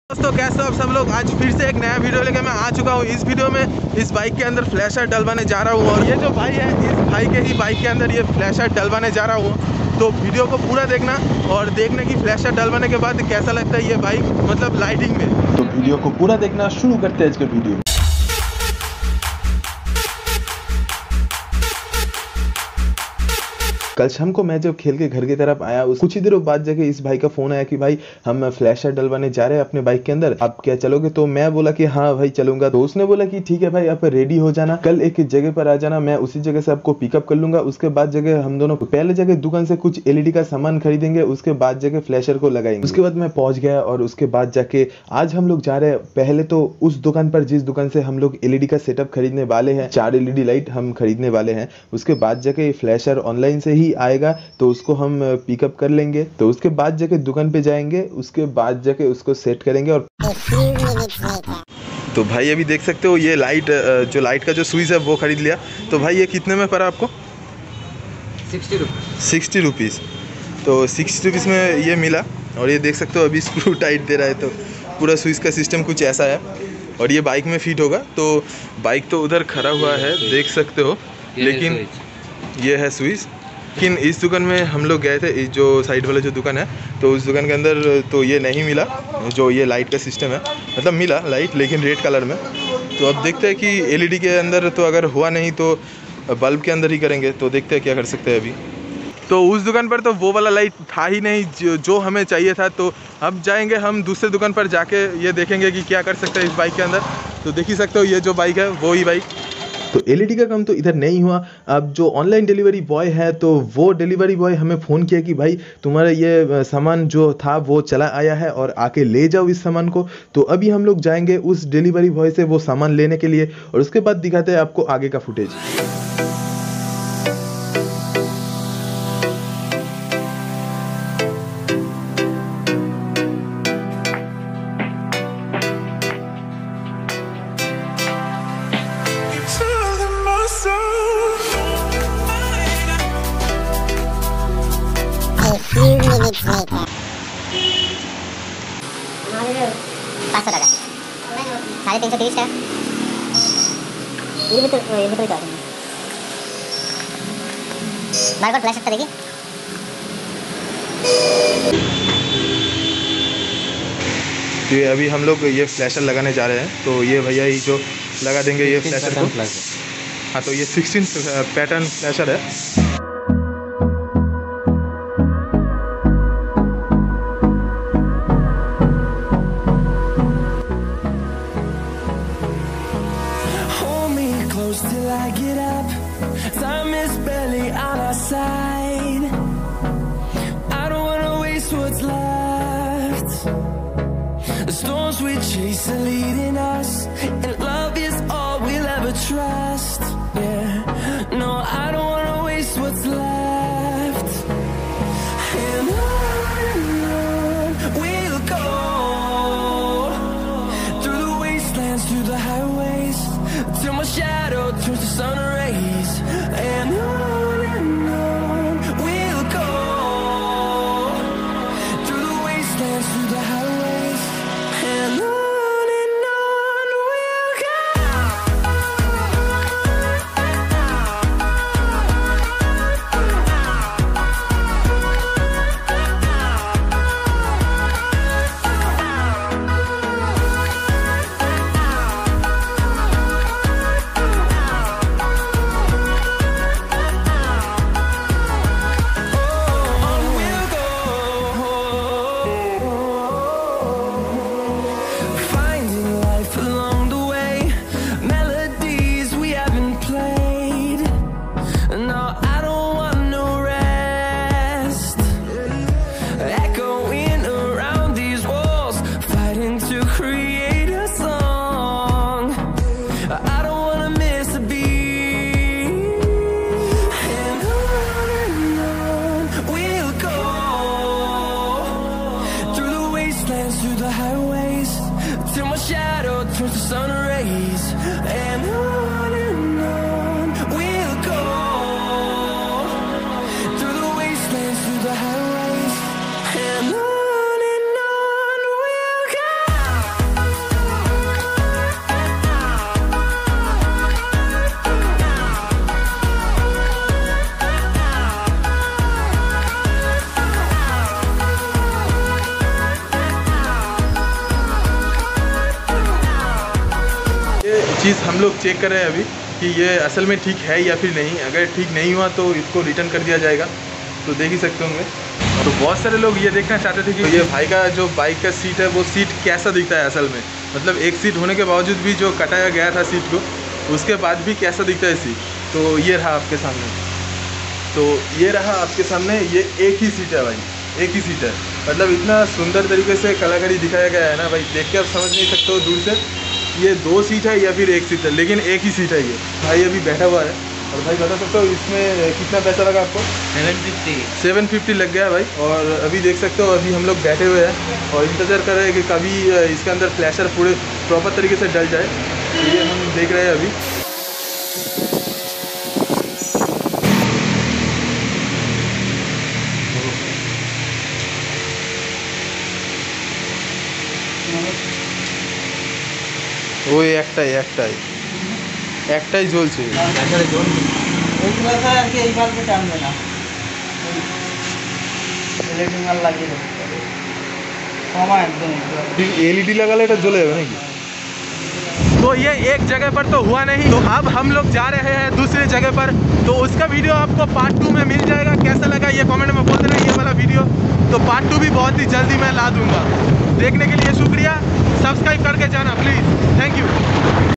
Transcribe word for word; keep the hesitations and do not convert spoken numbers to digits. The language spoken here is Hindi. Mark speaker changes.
Speaker 1: दोस्तों कैसे हो आप सब लोग। आज फिर से एक नया वीडियो लेकर मैं आ चुका हूँ। इस वीडियो में इस बाइक के अंदर फ्लैशर डलवाने जा रहा हूँ और ये जो भाई है इस भाई के ही बाइक के अंदर ये फ्लैशर डलवाने जा रहा हूँ। तो वीडियो को पूरा देखना और देखने की फ्लैशर डलवाने के बाद कैसा लगता है ये बाइक मतलब लाइटिंग में। तो वीडियो को पूरा देखना, शुरू करते हैं आज के वीडियो। कल शाम को मैं जब खेल के घर की तरफ आया उस कुछ ही देरों बाद जाके इस भाई का फोन आया कि भाई हम फ्लैशर डलवाने जा रहे हैं अपने बाइक के अंदर, आप क्या चलोगे? तो मैं बोला कि हाँ भाई चलूंगा। तो उसने बोला कि ठीक है भाई आप रेडी हो जाना, कल एक जगह पर आ जाना, मैं उसी जगह से आपको पिकअप कर लूंगा। उसके बाद जगह हम दोनों पहले जगह दुकान से कुछ एलईडी का सामान खरीदेंगे, उसके बाद जगह फ्लैशर को लगाएंगे। उसके बाद मैं पहुंच गया और उसके बाद जाके आज हम लोग जा रहे हैं पहले तो उस दुकान पर जिस दुकान से हम लोग एलईडी का सेटअप खरीदने वाले हैं, चार एलईडी लाइट हम खरीदने वाले हैं। उसके बाद जाके फ्लैशर ऑनलाइन से ही आएगा तो उसको हम पिकअप कर लेंगे। तो उसके बाद जाके दुकान पे जाएंगे, उसके बाद जाके उसको सेट करेंगे। और तो भाई अभी देख सकते हो ये लाइट जो लाइट का जो स्विच है वो खरीद लिया। तो भाई ये कितने में पड़ा आपको?
Speaker 2: सिक्सटी रुपीज़
Speaker 1: सिक्सटी रुपीज़ तो सिक्सटी रुपीज़ में ये मिला। और ये देख सकते हो अभी स्क्रू टाइट दे रहा है, तो पूरा स्विच का सिस्टम कुछ ऐसा है और ये बाइक में फिट होगा। तो बाइक तो उधर खड़ा हुआ है देख सकते हो, लेकिन ये है स्विच। लेकिन इस दुकान में हम लोग गए थे, इस जो साइड वाला जो दुकान है, तो उस दुकान के अंदर तो ये नहीं मिला जो ये लाइट का सिस्टम है। मतलब मिला लाइट लेकिन रेड कलर में। तो अब देखते हैं कि एलईडी के अंदर तो अगर हुआ नहीं तो बल्ब के अंदर ही करेंगे। तो देखते हैं क्या कर सकते हैं अभी। तो उस दुकान पर तो वो वाला लाइट था ही नहीं जो, जो हमें चाहिए था। तो अब जाएंगे हम दूसरे दुकान पर जाके ये देखेंगे कि क्या कर सकते हैं इस बाइक के अंदर। तो देख ही सकते हो ये जो बाइक है वो ही बाइक। तो एलईडी का काम तो इधर नहीं हुआ। अब जो ऑनलाइन डिलीवरी बॉय है तो वो डिलीवरी बॉय हमें फ़ोन किया कि भाई तुम्हारा ये सामान जो था वो चला आया है और आके ले जाओ इस सामान को। तो अभी हम लोग जाएंगे उस डिलीवरी बॉय से वो सामान लेने के लिए और उसके बाद दिखाते हैं आपको आगे का फुटेज।
Speaker 3: पाँच सौ टाका साढ़े तीन सौ तीस टाका ये भी तो ये भी तो बार बार फ्लैश करेगी।
Speaker 1: तो ये अभी हम लोग ये फ्लैशर लगाने जा रहे हैं। तो ये भैया ही जो लगा देंगे ये फ्लैशर को। हाँ तो ये सिक्सटीन पैटर्न फ्लैशर है।
Speaker 4: Till I get up, time is barely on our side. I don't wanna waste what's left. The storms we chase are leading us, and love is all we'll ever trust. Yeah, no, I don't wanna waste what's left. And on and on we'll go, through the wastelands, through the highways, till my shadow turns to sun rays. And on and on we'll go, through the wastelands, through the highways. And on and on we'll go. Through the highways, till my shadow turns to sun rays. And on and on we'll go, through the wastelands, through the highways. And on and on we'll go.
Speaker 1: चीज़ हम लोग चेक कर रहे हैं अभी कि ये असल में ठीक है या फिर नहीं। अगर ठीक नहीं हुआ तो इसको रिटर्न कर दिया जाएगा। तो देख ही सकते होंगे। तो बहुत सारे लोग ये देखना चाहते थे कि तो ये भाई का जो बाइक का सीट है वो सीट कैसा दिखता है असल में, मतलब एक सीट होने के बावजूद भी जो कटाया गया था सीट को, उसके बाद भी कैसा दिखता है सीट। तो ये रहा आपके सामने, तो ये रहा आपके सामने, ये एक ही सीट है भाई, एक ही सीट है। मतलब इतना सुंदर तरीके से कलाकारी दिखाया गया है ना भाई, देख के आप समझ नहीं सकते हो दूर से ये दो सीट है या फिर एक सीट है, लेकिन एक ही सीट है ये। भाई अभी बैठा हुआ है और भाई बता सकते हो इसमें कितना पैसा लगा आपको?
Speaker 2: सेवन फिफ्टी
Speaker 1: सेवन फिफ्टी लग गया भाई। और अभी देख सकते हो अभी हम लोग बैठे हुए हैं और इंतज़ार कर रहे हैं कि कभी इसके अंदर फ्लैशर पूरे प्रॉपर तरीके से डल जाए। तो ये हम देख रहे हैं अभी। ওই একটাই একটাই একটাই জ্বলছে। एलईडी लगाले এটা জ্বলে যাবে নাকি? तो ये एक जगह पर तो हुआ नहीं, तो अब हम लोग जा रहे हैं दूसरे जगह पर। तो उसका वीडियो आपको पार्ट टू में मिल जाएगा। कैसा लगा ये कमेंट में बोल देना ये वाला वीडियो। तो पार्ट टू भी बहुत ही जल्दी मैं ला दूंगा। देखने के लिए शुक्रिया, सब्सक्राइब करके जाना प्लीज़। Thank you.